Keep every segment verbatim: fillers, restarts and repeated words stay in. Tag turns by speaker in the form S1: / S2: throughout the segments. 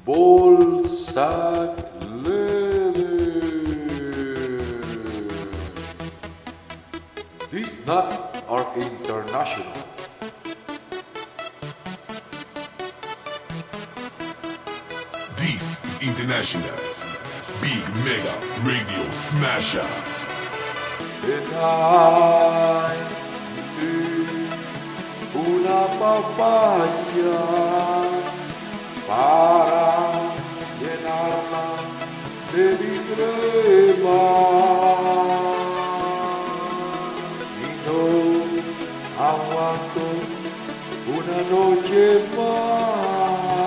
S1: Bolsack Leather. These nuts are international.
S2: This is international. Big Mega Radio Smasher.
S1: And I need una papaya para llenarla de mi crema y no aguanto una noche más.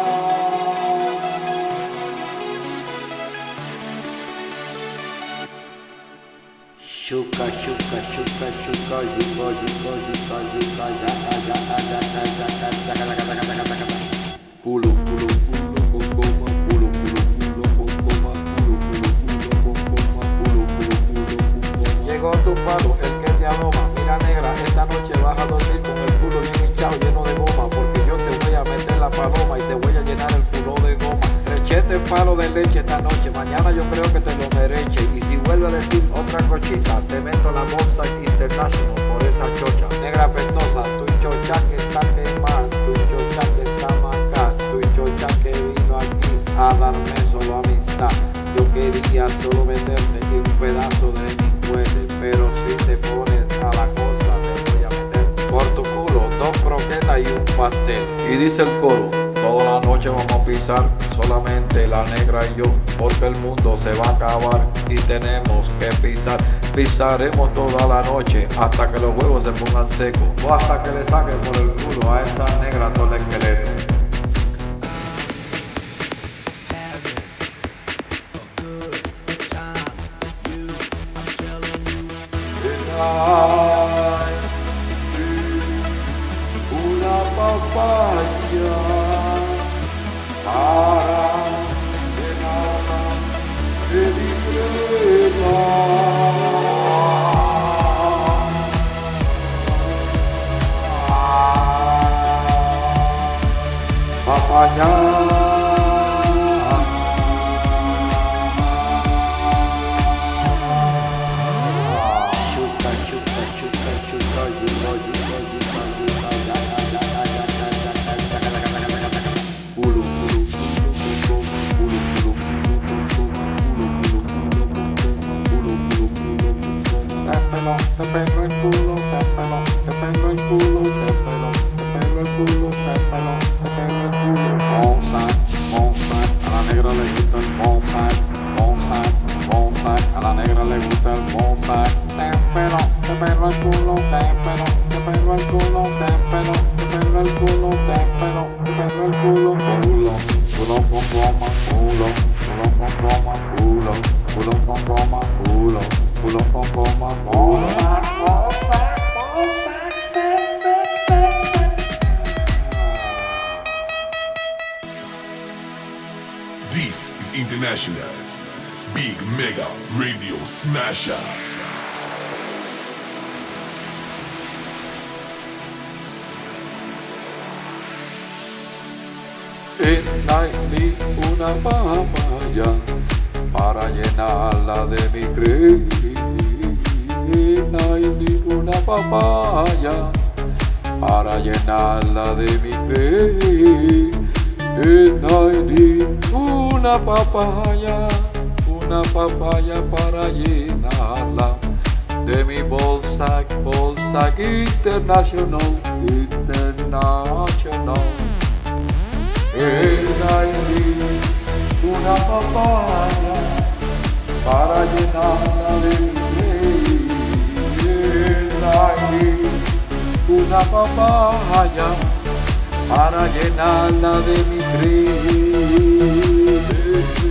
S1: Shuka, shuka, shuka, shuka, yuka, yuka, yuka, yuka, yaka, yaka, yaka, yaka, yaka, yaka, yaka, yaka, yaka. Culo, culo, culo, con goma, culo, culo, culo, con goma, culo, culo, culo, con goma, culo, culo, culo, con goma. Llegó tu palo, el que te aroma. Mira negra, esta noche vas a dormir con el culo bien hinchado, lleno de goma, porque yo te voy a meter la paloma y te voy a llenar el culo de goma. Rechete palo de leche esta noche, mañana yo creo que te lo merece. Y si vuelve a decir otra cochita, te meto la Bolsack International por esa chocha. Negra pestosa, tu chocha que está quemada, tu chocha que está macá, tu chocha que vino aquí a darme solo amistad. Yo quería solo meterte un pedazo de mi cuete, pero si te pones a la cosa te voy a meter por tu culo dos croquetas y un pastel. Y dice el coro: toda la noche vamos a pisar, solamente la negra y yo, porque el mundo se va a acabar y tenemos que pisar. Pisaremos toda la noche hasta que los huevos se pongan secos, o hasta que le saquen por el culo a esa negra todo el esqueleto. Una papaya para llenarla de mi crema. Papaya. Shuka, shuka, shuka, shuka, yuka, yuka, yuka, yuka, yaka, yaka, yaka, yaka, yaka, yaka, yaka, yaka, yaka. Culo, culo, culo, culo, culo, culo, culo, culo, culo, culo. Te pelo, te pelo el culo, te pelo, te pelo el culo, te pelo, te pelo el culo, te pelo, te pelo el culo. Bolsack, Bolsack, a la negra le gusta el Bolsack, Bolsack, Bolsack, a la negra le gusta el Bolsack. Te pelo, te pelo el culo, te pelo, te pelo el culo, te pelo, te pelo el culo, te pelo, te pelo el culo. Culo, culo con goma, culo, culo con goma, culo, culo con goma, culo, culo con goma. Bolsack, Bolsack, Bolsack, sex, sex, sex, sex.
S2: This is international. Big Mega Radio Smasher.
S1: And I need una papaya para llenarla de mi crema. And I need una papaya para llenarla de mi crema. And I need una papaya, una papaya para llenarla de mi Bolsack, Bolsack International, International. And I need una papaya para llenarla de mi crema. And I need una papaya para llenarla de mi crema.